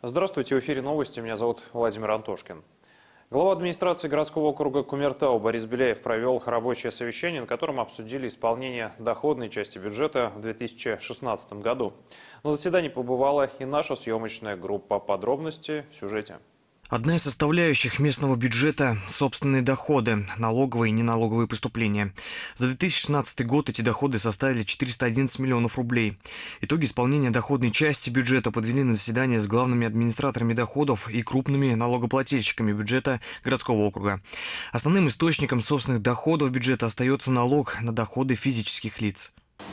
Здравствуйте, в эфире новости. Меня зовут Владимир Антошкин. Глава администрации городского округа Кумертау Борис Беляев провел рабочее совещание, на котором обсудили исполнение доходной части бюджета в 2016 году. На заседании побывала и наша съемочная группа. Подробности в сюжете. Одна из составляющих местного бюджета – собственные доходы, налоговые и неналоговые поступления. За 2016 год эти доходы составили 411 миллионов рублей. Итоги исполнения доходной части бюджета подвели на заседание с главными администраторами доходов и крупными налогоплательщиками бюджета городского округа. Основным источником собственных доходов бюджета остается налог на доходы физических лиц.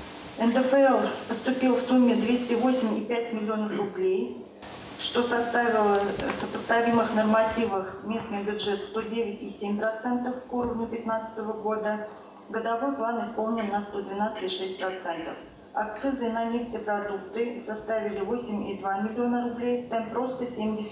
НДФЛ поступил в сумме 208,5 миллионов рублей, что составило в сопоставимых нормативах местный бюджет 109,7% к уровню 2015 года. Годовой план исполнен на 112,6%. Акцизы на нефтепродукты составили 8,2 миллиона рублей, темп роста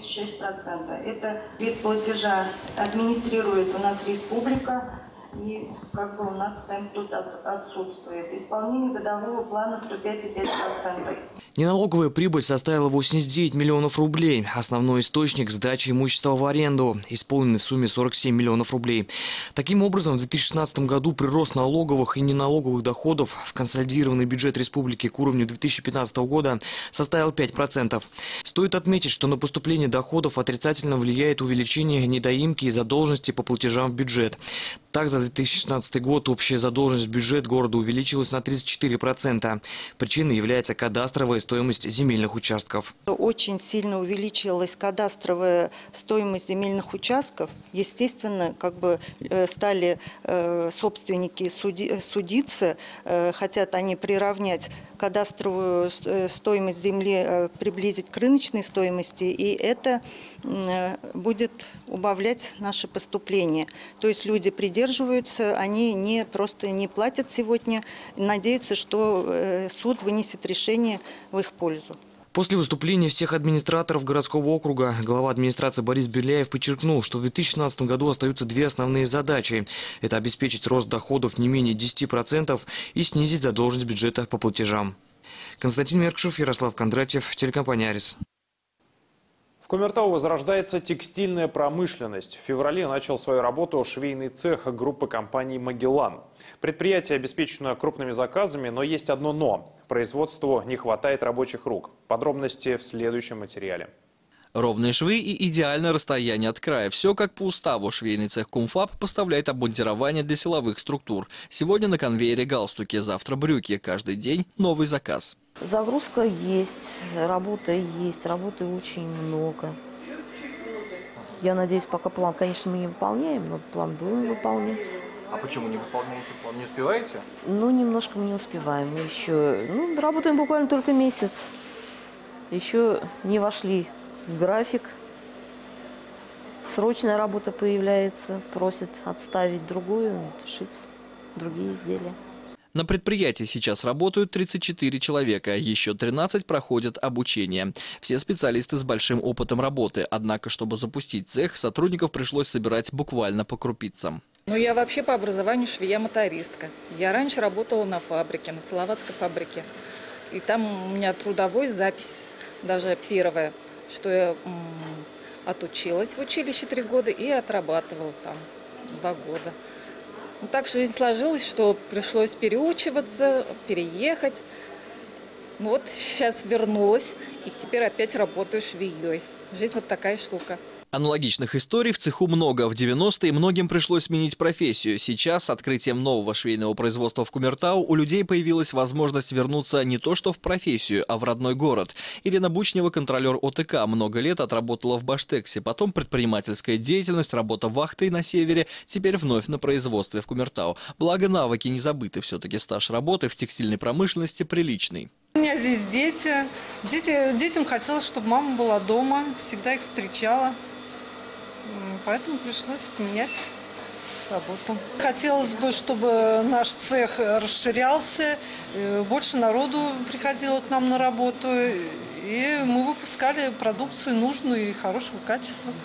76%. Это вид платежа администрирует у нас республика, и у нас темп тут отсутствует. Исполнение годового плана 105,5%. Неналоговая прибыль составила 89 миллионов рублей. Основной источник – сдачи имущества в аренду, исполненный в сумме 47 миллионов рублей. Таким образом, в 2016 году прирост налоговых и неналоговых доходов в консолидированный бюджет республики к уровню 2015 года составил 5%. Стоит отметить, что на поступление доходов отрицательно влияет увеличение недоимки и задолженности по платежам в бюджет. Так, за 2016 год общая задолженность в бюджет города увеличилась на 34%. Причиной является кадастровая стоимость земельных участков. Очень сильно увеличилась кадастровая стоимость земельных участков. Естественно, стали собственники судиться, хотят они приравнять кадастровую стоимость земли, приблизить к рыночной стоимости, и это будет убавлять наши поступления. То есть люди придерживаются, они просто не платят сегодня, надеются, что суд вынесет решение в их пользу. После выступления всех администраторов городского округа глава администрации Борис Беляев подчеркнул, что в 2016 году остаются две основные задачи. Это обеспечить рост доходов не менее 10% и снизить задолженность бюджета по платежам. Константин Меркшев, Ярослав Кондратьев, телекомпания «Арис». В Кумертау возрождается текстильная промышленность. В феврале начал свою работу швейный цех группы компаний «Магеллан». Предприятие обеспечено крупными заказами, но есть одно «но». Производству не хватает рабочих рук. Подробности в следующем материале. Ровные швы и идеальное расстояние от края. Все как по уставу. Швейный цех «Кумфаб» поставляет обмундирование для силовых структур. Сегодня на конвейере галстуки, завтра брюки. Каждый день новый заказ. Загрузка есть, работы очень много. Я надеюсь, пока план, конечно, мы не выполняем, но план будем выполнять. А почему не выполняете план? Не успеваете? Немножко мы не успеваем. Мы еще работаем буквально только месяц. Еще не вошли в график. Срочная работа появляется, просят отставить другую, шить другие изделия. На предприятии сейчас работают 34 человека, еще 13 проходят обучение. Все специалисты с большим опытом работы, однако, чтобы запустить цех, сотрудников пришлось собирать буквально по крупицам. Я вообще по образованию швея-мотористка. Я раньше работала на фабрике, на Салаватской фабрике. И там у меня трудовой запись, даже первая, что я отучилась в училище 3 года и отрабатывала там 2 года. Так жизнь сложилась, что пришлось переучиваться, переехать. Сейчас вернулась и теперь опять работаю швеей. Жизнь вот такая штука. Аналогичных историй в цеху много. В 90-е многим пришлось сменить профессию. Сейчас с открытием нового швейного производства в Кумертау у людей появилась возможность вернуться не то что в профессию, а в родной город. Ирина Бучнева, контролер ОТК, много лет отработала в Баштексе. Потом предпринимательская деятельность, работа вахтой на севере, теперь вновь на производстве в Кумертау. Благо навыки не забыты. Все-таки стаж работы в текстильной промышленности приличный. У меня здесь дети. Детям хотелось, чтобы мама была дома, всегда их встречала. Поэтому пришлось поменять работу. Хотелось бы, чтобы наш цех расширялся, больше народу приходило к нам на работу, и мы выпускали продукцию нужную и хорошего качества.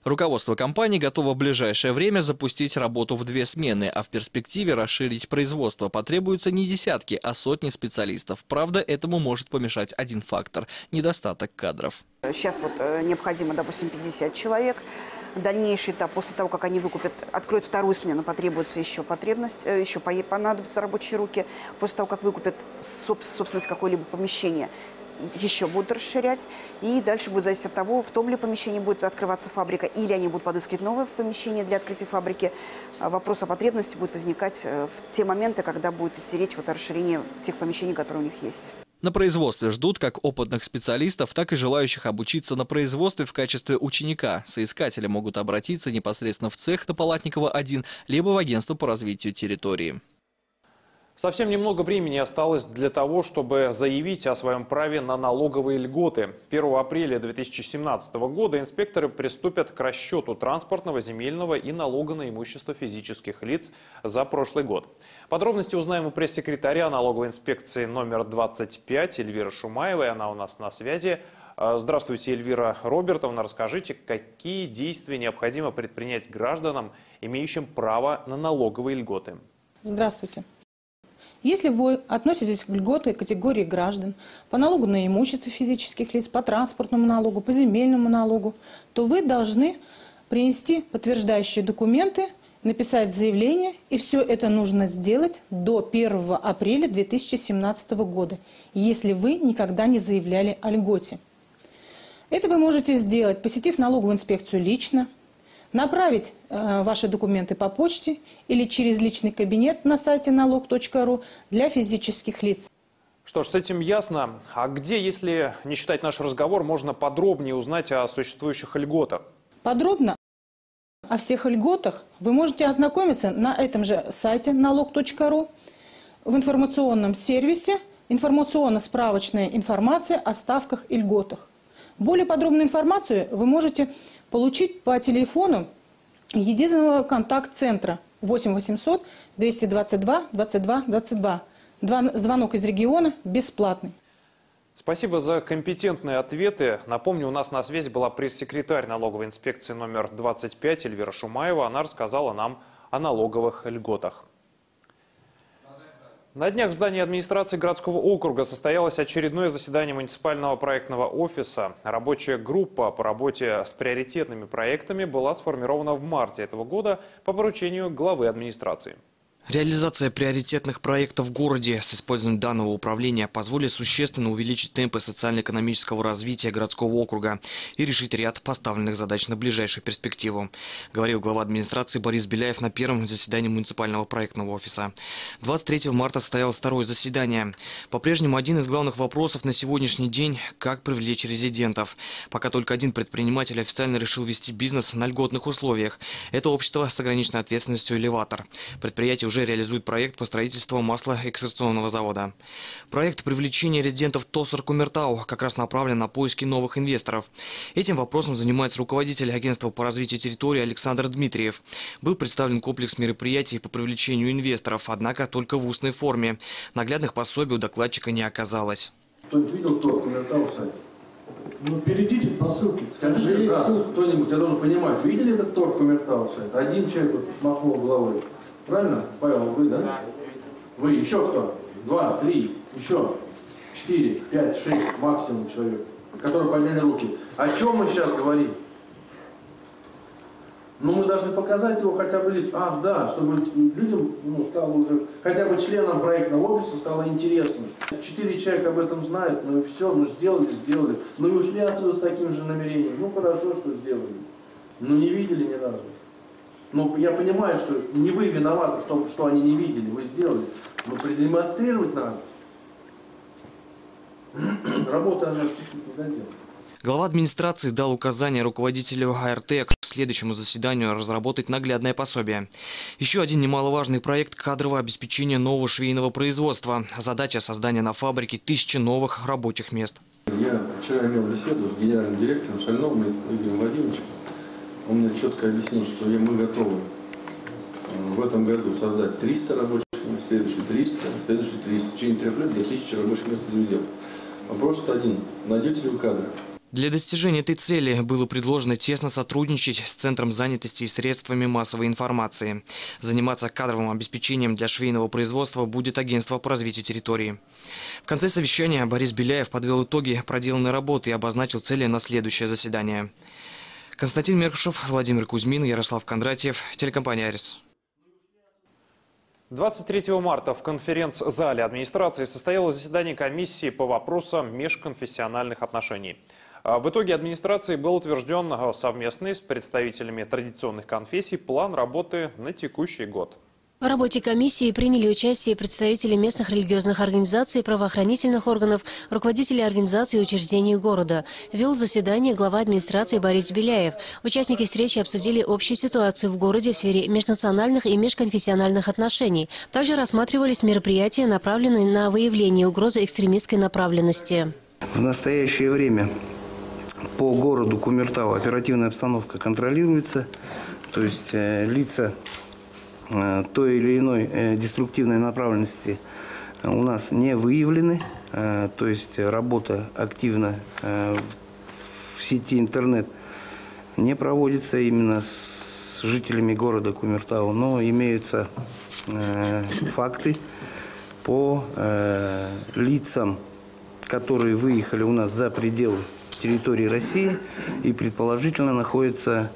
Руководство компании готово в ближайшее время запустить работу в 2 смены, а в перспективе расширить производство. Потребуются не десятки, а сотни специалистов. Правда, этому может помешать один фактор – недостаток кадров. Сейчас вот необходимо, допустим, 50 человек. Дальнейший этап, после того, как они откроют 2-ю смену, потребуется еще понадобятся рабочие руки. После того, как выкупят собственность какое-либо помещение, еще будут расширять. И дальше будет зависеть от того, в том ли помещении будет открываться фабрика, или они будут подыскивать новое помещение для открытия фабрики. Вопрос о потребности будет возникать в те моменты, когда будет идти речь о расширении тех помещений, которые у них есть. На производстве ждут как опытных специалистов, так и желающих обучиться на производстве в качестве ученика. Соискатели могут обратиться непосредственно в цех на Палатникова 1, либо в агентство по развитию территории. Совсем немного времени осталось для того, чтобы заявить о своем праве на налоговые льготы. 1 апреля 2017 года инспекторы приступят к расчету транспортного, земельного и налога на имущество физических лиц за прошлый год. Подробности узнаем у пресс-секретаря налоговой инспекции номер 25 Эльвиры Шумаевой. Она у нас на связи. Здравствуйте, Эльвира Робертовна. Расскажите, какие действия необходимо предпринять гражданам, имеющим право на налоговые льготы? Здравствуйте. Если вы относитесь к льготной категории граждан по налогу на имущество физических лиц, по транспортному налогу, по земельному налогу, то вы должны принести подтверждающие документы, написать заявление, и все это нужно сделать до 1 апреля 2017 года, если вы никогда не заявляли о льготе. Это вы можете сделать, посетив налоговую инспекцию лично, направить ваши документы по почте или через личный кабинет на сайте налог.ру для физических лиц. Что ж, с этим ясно. А где, если не считать наш разговор, можно подробнее узнать о существующих льготах? Подробно о всех льготах вы можете ознакомиться на этом же сайте налог.ру в информационном сервисе «Информационно-справочная информация о ставках и льготах». Более подробную информацию вы можете получить по телефону единого контакт-центра 8 800 222 22 22. Звонок из региона бесплатный. Спасибо за компетентные ответы. Напомню, у нас на связи была пресс-секретарь налоговой инспекции номер 25 Эльвира Шумаева. Она рассказала нам о налоговых льготах. На днях в здании администрации городского округа состоялось очередное заседание муниципального проектного офиса. Рабочая группа по работе с приоритетными проектами была сформирована в марте этого года по поручению главы администрации. Реализация приоритетных проектов в городе с использованием данного управления позволит существенно увеличить темпы социально-экономического развития городского округа и решить ряд поставленных задач на ближайшую перспективу, говорил глава администрации Борис Беляев на первом заседании муниципального проектного офиса. 23 марта состоялось второе заседание. По-прежнему один из главных вопросов на сегодняшний день – как привлечь резидентов. Пока только один предприниматель официально решил вести бизнес на льготных условиях. Это общество с ограниченной ответственностью «Элеватор». Предприятие уже реализует проект по строительству маслоэкстракционного завода. Проект привлечения резидентов ТОСР Кумертау как раз направлен на поиски новых инвесторов. Этим вопросом занимается руководитель агентства по развитию территории Александр Дмитриев. Был представлен комплекс мероприятий по привлечению инвесторов, однако только в устной форме. Наглядных пособий у докладчика не оказалось. Кто-нибудь видел ТОСР Кумертау сайт? Ну, перейдите по ссылке. Скажите раз, кто-нибудь, я должен понимать, видели этот ТОСР Кумертау сайт? Один человек вот махнул головой. Правильно? Павел, вы, да? Да. Вы, еще кто? 2, 3, еще 4, 5, 6 максимум человек, которые подняли руки. О чем мы сейчас говорим? Ну, мы должны показать его хотя бы здесь. Ах, да, чтобы людям стало уже, хотя бы членам проектного офиса стало интересно. 4 человека об этом знают, ну и все, ну сделали. Ну и ушли отсюда с таким же намерением. Ну хорошо, что сделали. Ну не видели ни разу. Ну, я понимаю, что не вы виноваты в том, что они не видели, вы сделали. Но продемонстрировать надо. Работа, она чуть-чуть не доделана. Глава администрации дал указание руководителю АРТ к следующему заседанию разработать наглядное пособие. Еще один немаловажный проект – кадровое обеспечение нового швейного производства. Задача – создания на фабрике 1000 новых рабочих мест. Я вчера имел беседу с генеральным директором Шальновым Игорем Владимировичем. Он мне четко объяснил, что мы готовы в этом году создать 300 рабочих мест, следующий 300, следующий 300. В течение 3 лет до 1000 рабочих мест заведем. Вопрос один. Найдете ли вы кадры? Для достижения этой цели было предложено тесно сотрудничать с Центром занятости и средствами массовой информации. Заниматься кадровым обеспечением для швейного производства будет агентство по развитию территории. В конце совещания Борис Беляев подвел итоги проделанной работы и обозначил цели на следующее заседание. Константин Меркушев, Владимир Кузьмин, Ярослав Кондратьев, телекомпания «Арис». 23 марта в конференц-зале администрации состоялось заседание комиссии по вопросам межконфессиональных отношений. В итоге администрации был утвержден совместный с представителями традиционных конфессий план работы на текущий год. В работе комиссии приняли участие представители местных религиозных организаций, правоохранительных органов, руководители организаций и учреждений города. Вел заседание глава администрации Борис Беляев. Участники встречи обсудили общую ситуацию в городе в сфере межнациональных и межконфессиональных отношений. Также рассматривались мероприятия, направленные на выявление угрозы экстремистской направленности. В настоящее время по городу Кумертау оперативная обстановка контролируется, то есть лица той или иной деструктивной направленности у нас не выявлены. То есть работа активно в сети интернет не проводится именно с жителями города Кумертау, но имеются факты по лицам, которые выехали у нас за пределы территории России и предположительно находятся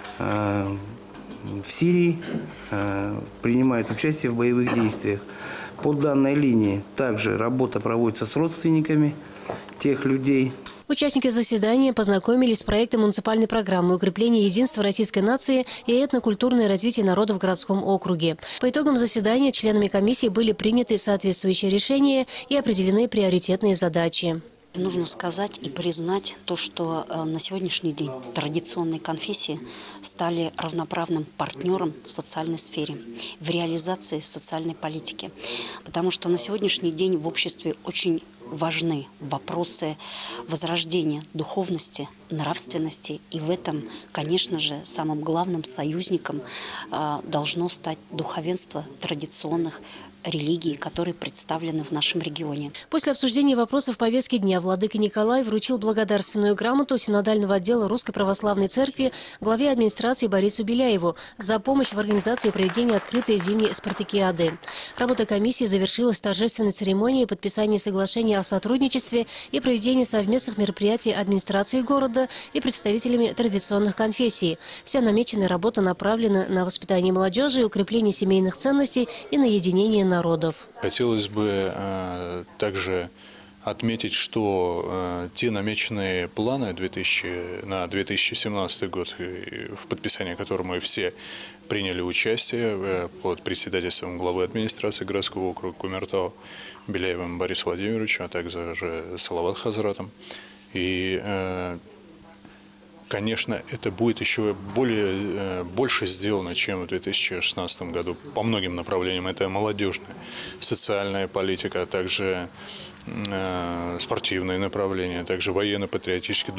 в Сирии, принимают участие в боевых действиях. По данной линии также работа проводится с родственниками тех людей. Участники заседания познакомились с проектом муниципальной программы укрепления единства российской нации и этнокультурное развитие народа в городском округе. По итогам заседания членами комиссии были приняты соответствующие решения и определены приоритетные задачи. Нужно сказать и признать то, что на сегодняшний день традиционные конфессии стали равноправным партнером в социальной сфере, в реализации социальной политики. Потому что на сегодняшний день в обществе очень важны вопросы возрождения духовности, нравственности. И в этом, конечно же, самым главным союзником должно стать духовенство традиционных религий, которые представлены в нашем регионе. После обсуждения вопросов повестки дня владыка Николай вручил благодарственную грамоту синодального отдела Русской Православной Церкви главе администрации Борису Беляеву за помощь в организации проведения открытой зимней спартакиады. Работа комиссии завершилась торжественной церемонией подписания соглашения о сотрудничестве и проведении совместных мероприятий администрации города и представителями традиционных конфессий. Вся намеченная работа направлена на воспитание молодежи, укрепление семейных ценностей и на единение народов. Хотелось бы также отметить, что те намеченные планы на 2017 год, в подписании которых мы все приняли участие под председательством главы администрации городского округа Кумертау Беляевым Борисом Владимировичем, а также Салават Хазратом. И конечно, это будет еще больше сделано, чем в 2016 году по многим направлениям. Это молодежная, социальная политика, а также спортивные направления, также военно-патриотические,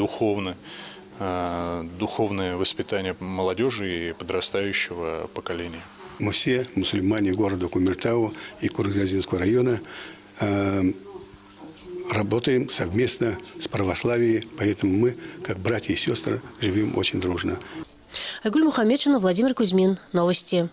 духовное воспитание молодежи и подрастающего поколения. Мы все мусульмане города Кумертау и Кургазинского района работаем совместно с православием, поэтому мы, как братья и сестры, живем очень дружно. Айгуль Мухаммедшина, Владимир Кузьмин. Новости.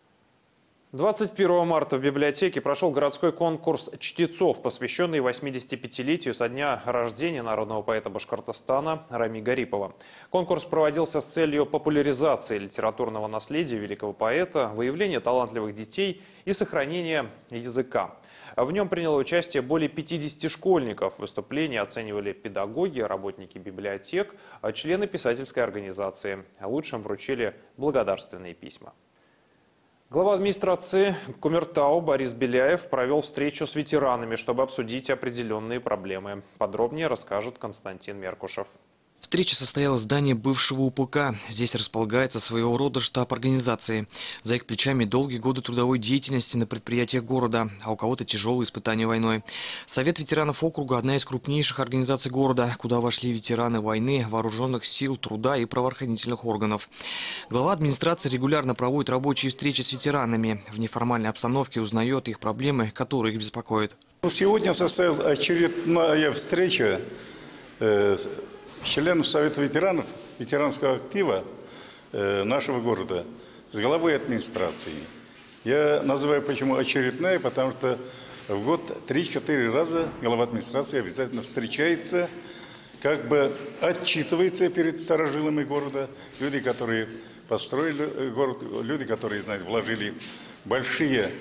21 марта в библиотеке прошел городской конкурс чтецов, посвященный 85-летию со дня рождения народного поэта Башкортостана Рами Гарипова. Конкурс проводился с целью популяризации литературного наследия великого поэта, выявления талантливых детей и сохранения языка. В нем приняло участие более 50 школьников. Выступления оценивали педагоги, работники библиотек, члены писательской организации. Лучшим вручили благодарственные письма. Глава администрации Кумертау Борис Беляев провел встречу с ветеранами, чтобы обсудить определенные проблемы. Подробнее расскажет Константин Меркушев. Встреча состоялась в здании бывшего УПК. Здесь располагается своего рода штаб организации. За их плечами долгие годы трудовой деятельности на предприятиях города, а у кого-то тяжелые испытания войной. Совет ветеранов округа – одна из крупнейших организаций города, куда вошли ветераны войны, вооруженных сил, труда и правоохранительных органов. Глава администрации регулярно проводит рабочие встречи с ветеранами. В неформальной обстановке узнает их проблемы, которые их беспокоят. Сегодня состоялась очередная встреча членов Совета ветеранов, ветеранского актива нашего города с главой администрации. Я называю почему очередная, потому что в год 3-4 раза глава администрации обязательно встречается, как бы отчитывается перед старожилами города. Люди, которые построили город, люди, которые, знаете, вложили большую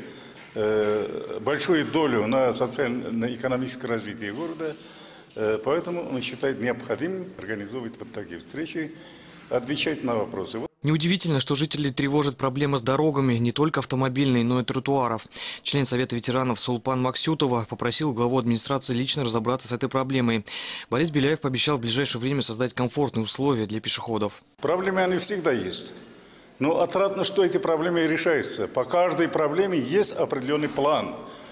долю на социально-экономическое развитие города. Поэтому он считает необходимым организовывать вот такие встречи, отвечать на вопросы. Неудивительно, что жителей тревожит проблема с дорогами, не только автомобильной, но и тротуаров. Член Совета ветеранов Сулпан Максютова попросил главу администрации лично разобраться с этой проблемой. Борис Беляев пообещал в ближайшее время создать комфортные условия для пешеходов. Проблемы они всегда есть. Но отрадно, что эти проблемы решаются. По каждой проблеме есть определенный план,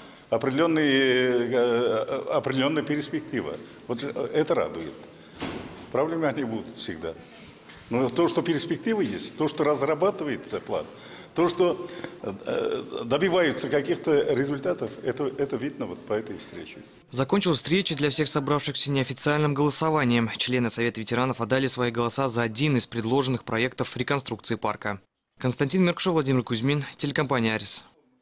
определенная перспектива. Вот это радует. Проблемы они будут всегда. Но то, что перспективы есть, то, что разрабатывается план, то, что добиваются каких-то результатов, это видно вот по этой встрече. Закончилась встреча для всех собравшихся неофициальным голосованием. Члены Совета ветеранов отдали свои голоса за один из предложенных проектов реконструкции парка. Константин Меркушев, Владимир Кузьмин, телекомпания «Арис».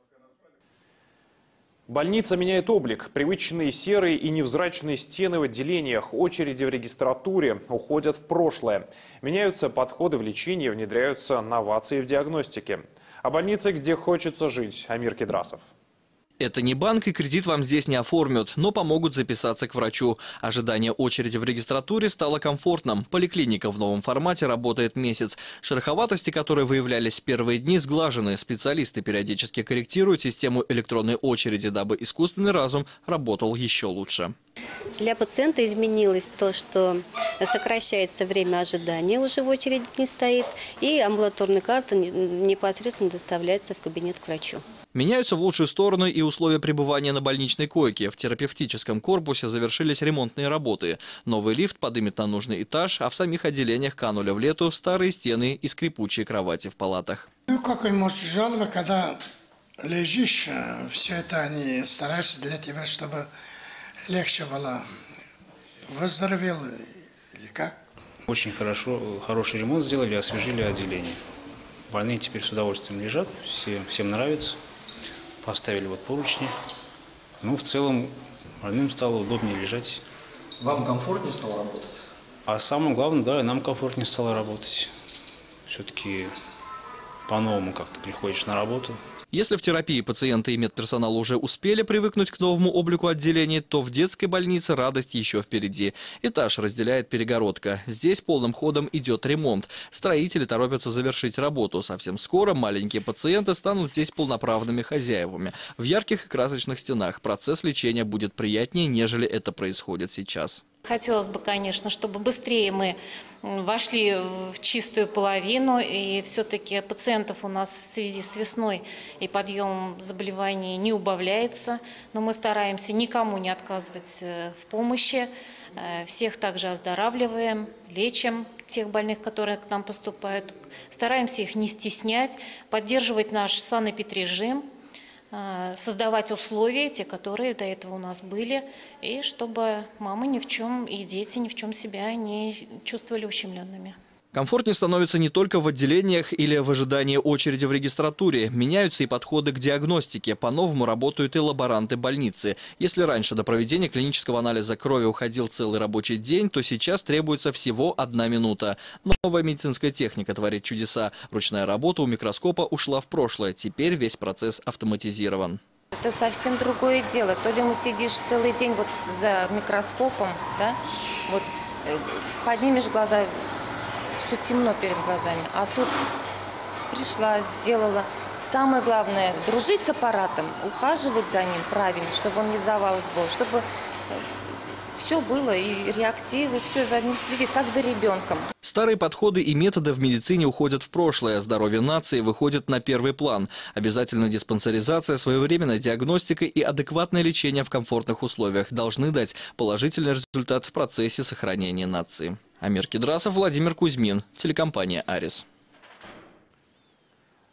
Больница меняет облик. Привычные серые и невзрачные стены в отделениях, очереди в регистратуре уходят в прошлое. Меняются подходы в лечении, внедряются новации в диагностике. О больнице, где хочется жить. Амир Кедрасов. Это не банк, и кредит вам здесь не оформят, но помогут записаться к врачу. Ожидание очереди в регистратуре стало комфортным. Поликлиника в новом формате работает месяц. Шероховатости, которые выявлялись в первые дни, сглажены. Специалисты периодически корректируют систему электронной очереди, дабы искусственный разум работал еще лучше. Для пациента изменилось то, что сокращается время ожидания, уже в очереди не стоит, и амбулаторная карта непосредственно доставляется в кабинет к врачу. Меняются в лучшую сторону и условия пребывания на больничной койке. В терапевтическом корпусе завершились ремонтные работы. Новый лифт подымет на нужный этаж, а в самих отделениях канули в лету старые стены и скрипучие кровати в палатах. Ну, какой может жалоба, когда лежишь, все это они стараются для тебя, чтобы легче было. Выздоровел или как? Очень хороший ремонт сделали, освежили отделение. Больные теперь с удовольствием лежат, всем нравится. Поставили вот поручни. Ну, в целом, больным стало удобнее лежать. Вам комфортнее стало работать? А самое главное, да, нам комфортнее стало работать. Все-таки по-новому как-то приходишь на работу. Если в терапии пациенты и медперсонал уже успели привыкнуть к новому облику отделений, то в детской больнице радость еще впереди. Этаж разделяет перегородка. Здесь полным ходом идет ремонт. Строители торопятся завершить работу. Совсем скоро маленькие пациенты станут здесь полноправными хозяевами. В ярких и красочных стенах процесс лечения будет приятнее, нежели это происходит сейчас. Хотелось бы, конечно, чтобы быстрее мы вошли в чистую половину, и все-таки пациентов у нас в связи с весной и подъемом заболеваний не убавляется, но мы стараемся никому не отказывать в помощи, всех также оздоравливаем, лечим тех больных, которые к нам поступают, стараемся их не стеснять, поддерживать наш санэпидрежим, создавать условия, те, которые до этого у нас были, и чтобы мамы ни в чем и дети ни в чем себя не чувствовали ущемленными. Комфортнее становится не только в отделениях или в ожидании очереди в регистратуре. Меняются и подходы к диагностике. По-новому работают и лаборанты больницы. Если раньше до проведения клинического анализа крови уходил целый рабочий день, то сейчас требуется всего 1 минута. Новая медицинская техника творит чудеса. Ручная работа у микроскопа ушла в прошлое. Теперь весь процесс автоматизирован. Это совсем другое дело. То ли мы сидишь целый день вот за микроскопом, да, вот поднимешь глаза, все темно перед глазами, а тут пришла, сделала. Самое главное – дружить с аппаратом, ухаживать за ним правильно, чтобы он не давал сбой, чтобы все было, и реактивы, все за ним следить, как за ребенком. Старые подходы и методы в медицине уходят в прошлое. Здоровье нации выходит на первый план. Обязательно диспансеризация, своевременная диагностика и адекватное лечение в комфортных условиях должны дать положительный результат в процессе сохранения нации. Амир Кедрасов, Владимир Кузьмин, телекомпания «Арис».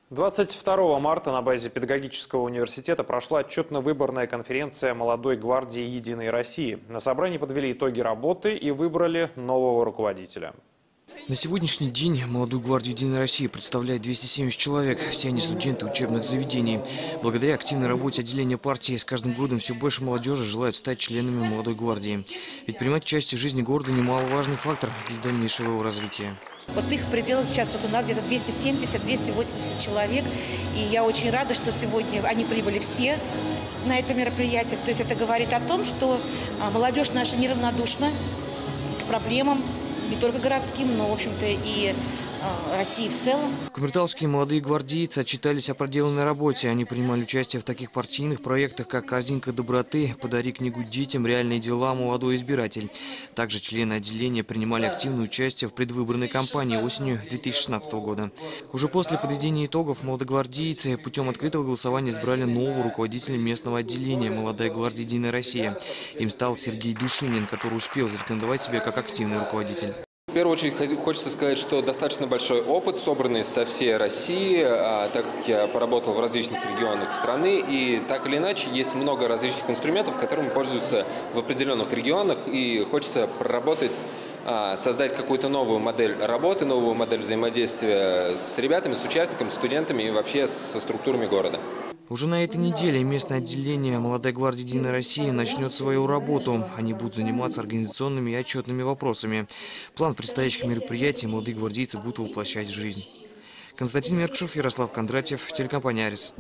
22 марта на базе Педагогического университета прошла отчетно-выборная конференция «Молодой гвардии Единой России». На собрании подвели итоги работы и выбрали нового руководителя. На сегодняшний день «Молодую гвардию Единой России» представляет 270 человек. Все они студенты учебных заведений. Благодаря активной работе отделения партии с каждым годом все больше молодежи желают стать членами «Молодой гвардии». Ведь принимать участие в жизни города немаловажный фактор для дальнейшего его развития. Вот их пределах сейчас вот у нас где-то 270-280 человек. И я очень рада, что сегодня они прибыли все на это мероприятие. То есть это говорит о том, что молодежь наша неравнодушна к проблемам, не только городским, но, в общем-то, и России в целом. Кумертауские молодые гвардейцы отчитались о проделанной работе. Они принимали участие в таких партийных проектах, как «Корзинка доброты», «Подари книгу детям», «Реальные дела», «Молодой избиратель». Также члены отделения принимали активное участие в предвыборной кампании осенью 2016 года. Уже после подведения итогов молодогвардейцы путем открытого голосования избрали нового руководителя местного отделения «Молодая гвардия Единой России». Им стал Сергей Душинин, который успел зарекомендовать себя как активный руководитель. В первую очередь хочется сказать, что достаточно большой опыт, собранный со всей России, так как я поработал в различных регионах страны, и так или иначе есть много различных инструментов, которыми пользуются в определенных регионах, и хочется проработать, создать какую-то новую модель работы, новую модель взаимодействия с ребятами, с участниками, с студентами и вообще со структурами города. Уже на этой неделе местное отделение «Молодая гвардия Единой России» начнет свою работу. Они будут заниматься организационными и отчетными вопросами. План предстоящих мероприятий молодые гвардейцы будут воплощать в жизнь. Константин Меркушев, Ярослав Кондратьев, телекомпания «Арис».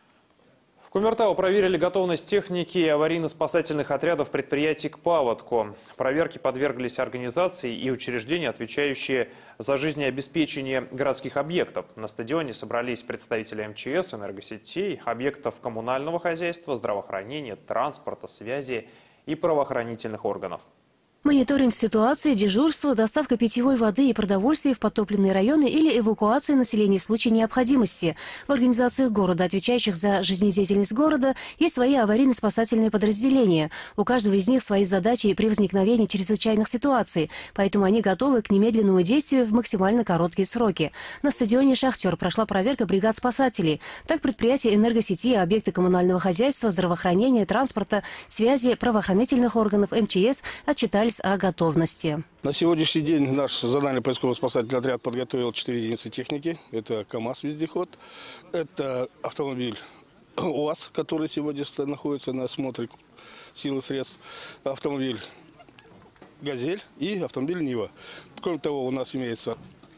В Кумертау проверили готовность техники и аварийно-спасательных отрядов предприятий к паводку. Проверке подверглись организации и учреждения, отвечающие за жизнеобеспечение городских объектов. На стадионе собрались представители МЧС, энергосетей, объектов коммунального хозяйства, здравоохранения, транспорта, связи и правоохранительных органов. Мониторинг ситуации, дежурство, доставка питьевой воды и продовольствия в подтопленные районы или эвакуация населения в случае необходимости. В организациях города, отвечающих за жизнедеятельность города, есть свои аварийно-спасательные подразделения. У каждого из них свои задачи при возникновении чрезвычайных ситуаций, поэтому они готовы к немедленному действию в максимально короткие сроки. На стадионе «Шахтер» прошла проверка бригад спасателей. Так предприятия энергосети, объекты коммунального хозяйства, здравоохранения, транспорта, связи, правоохранительных органов, МЧС отчитались о готовности. На сегодняшний день наш зональный поисково-спасательный отряд подготовил 4 единицы техники. Это КАМАЗ-вездеход, это автомобиль УАЗ, который сегодня находится на осмотре сил и средств, автомобиль «Газель» и автомобиль «Нива». Кроме того, у нас имеется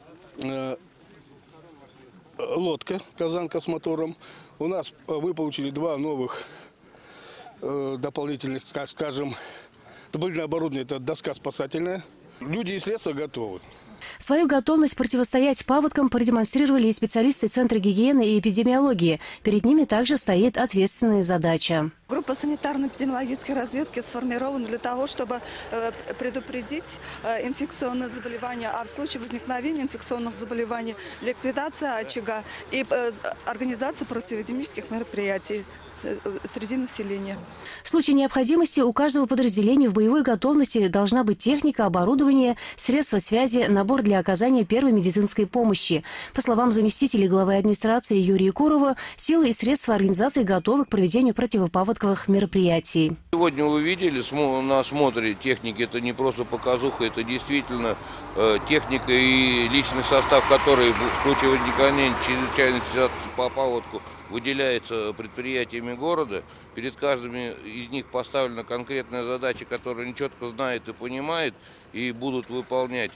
лодка «Казанка» с мотором. У нас мы получили 2 новых дополнительных, скажем, дополнительное оборудование – это доска спасательная. Люди и средства готовы. Свою готовность противостоять паводкам продемонстрировали и специалисты Центра гигиены и эпидемиологии. Перед ними также стоит ответственная задача. Группа санитарно-эпидемиологической разведки сформирована для того, чтобы предупредить инфекционные заболевания, а в случае возникновения инфекционных заболеваний – ликвидация очага и организация противоэпидемических мероприятий среди населения. В случае необходимости у каждого подразделения в боевой готовности должна быть техника, оборудование, средства связи, набор для оказания первой медицинской помощи. По словам заместителя главы администрации Юрия Курова, силы и средства организации готовы к проведению противопаводковых мероприятий. Сегодня вы видели на осмотре техники, это не просто показуха, это действительно техника и личный состав, который в случае возникновения чрезвычайной ситуации по паводку выделяется предприятиями города. Перед каждым из них поставлена конкретная задача, которую они четко знают и понимают, и будут выполнять.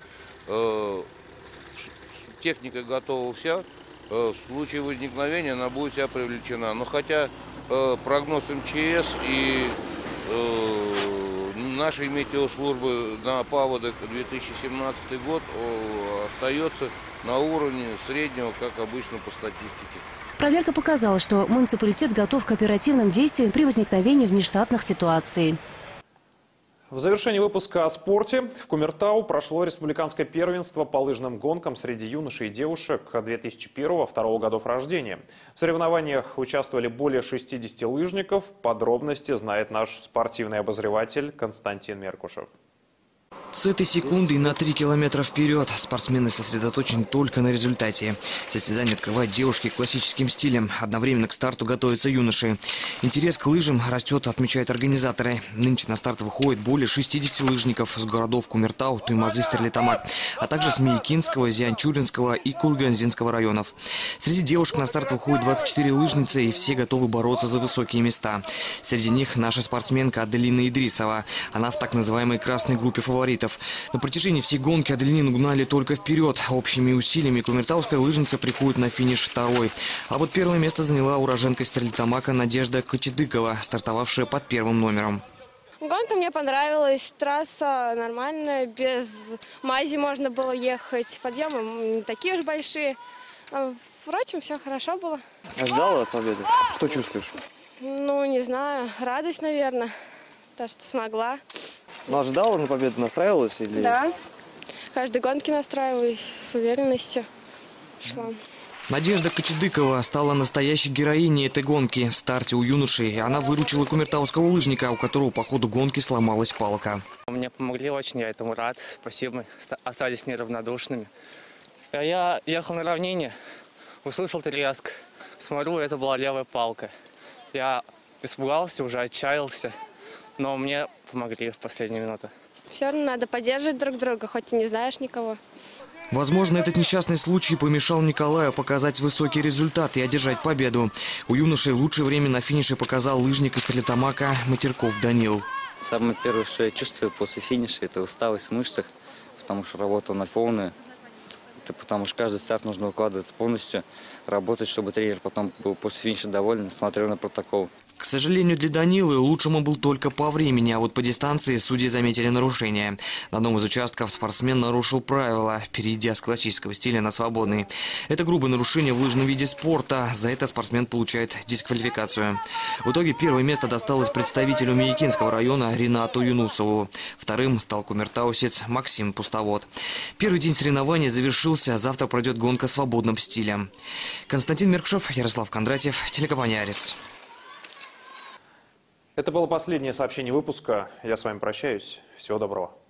Техника готова вся. В случае возникновения она будет вся привлечена. Но хотя прогноз МЧС и нашей метеослужбы на паводок 2017 год остается на уровне среднего, как обычно по статистике. Проверка показала, что муниципалитет готов к оперативным действиям при возникновении внештатных ситуаций. В завершении выпуска о спорте в Кумертау прошло республиканское первенство по лыжным гонкам среди юношей и девушек 2001-2002 годов рождения. В соревнованиях участвовали более 60 лыжников. Подробности знает наш спортивный обозреватель Константин Меркушев. С этой секунды на 3 километра вперед спортсмены сосредоточены только на результате. Состязание открывают девушки классическим стилем. Одновременно к старту готовятся юноши. Интерес к лыжам растет, отмечают организаторы. Нынче на старт выходит более 60 лыжников с городов Кумертау, Туймазы, Стерлитамак, а также с Миякинского, Зианчуринского и Курганзинского районов. Среди девушек на старт выходит 24 лыжницы, и все готовы бороться за высокие места. Среди них наша спортсменка Аделина Идрисова. Она в так называемой красной группе фаворитов. На протяжении всей гонки Аделину гнали только вперед. Общими усилиями кумертауская лыжница приходит на финиш второй. А вот первое место заняла уроженка Стерлитамака Надежда Кочедыкова, стартовавшая под первым номером. Гонка мне понравилась, трасса нормальная, без мази можно было ехать, подъемы не такие уж большие. Впрочем, все хорошо было. Ожидала победы? Что чувствуешь? Ну, не знаю, радость, наверное, то, что смогла. Ну, ожидала на победу, настраивалась? Или... Да, каждой гонке настраиваюсь, с уверенностью шла. Надежда Кочедыкова стала настоящей героиней этой гонки. В старте у юношей она выручила кумертауского лыжника, у которого по ходу гонки сломалась палка. Мне помогли очень, я этому рад. Спасибо, остались неравнодушными. Я ехал на равнине, услышал треск. Смотрю, это была левая палка. Я испугался, уже отчаялся, но мне помогли в последнюю минуту. Все равно надо поддерживать друг друга, хоть и не знаешь никого. Возможно, этот несчастный случай помешал Николаю показать высокий результат и одержать победу. У юношей лучшее время на финише показал лыжник из Стерлитамака Матерков Данил. Самое первое, что я чувствую после финиша, это усталость в мышцах, потому что работал на полную. Это потому что каждый старт нужно выкладывать полностью, работать, чтобы тренер потом был после финиша доволен, смотрел на протокол. К сожалению, для Данилы лучшим он был только по времени, а вот по дистанции судьи заметили нарушение. На одном из участков спортсмен нарушил правила, перейдя с классического стиля на свободный. Это грубое нарушение в лыжном виде спорта. За это спортсмен получает дисквалификацию. В итоге первое место досталось представителю Миякинского района Ринату Юнусову. Вторым стал кумертаусец Максим Пустовод. Первый день соревнований завершился, а завтра пройдет гонка свободным стилем. Константин Меркшев, Ярослав Кондратьев, телекомпания «Арис». Это было последнее сообщение выпуска. Я с вами прощаюсь. Всего доброго.